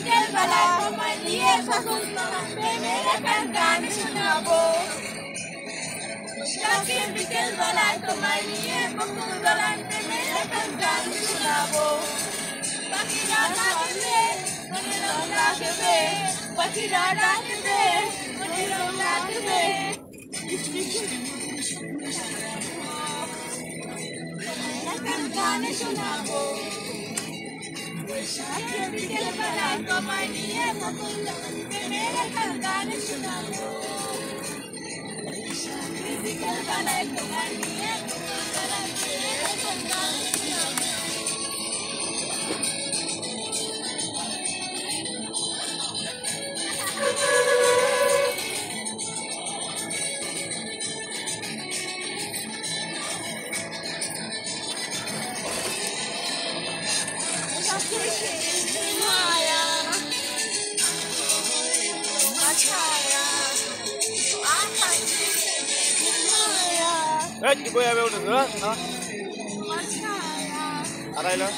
बिकेल बलाई को मैं लिए ससुर पे मेरे कर गाने सुनाबो शादी बिकेल बलाई को मैं लिए ससुर पे मेरे कर गाने सुनाबो बाकी राधा के मुझे लौटा के बाकी राधा के मुझे लौटा के गाने सुनाबो शादी बिकेल बलाई को मैं लिए ससुर पे मेरे कर गाने सुनाबो शादी बिकेल बलाई को मैं लिए ससुर पे मेरे कर गाने सुनाबो Di ko yabe udah tuh, ha? Ada ilah.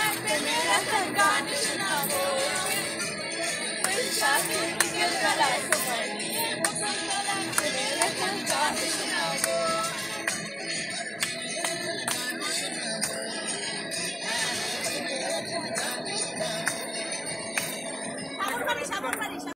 Shadi bikel balai ko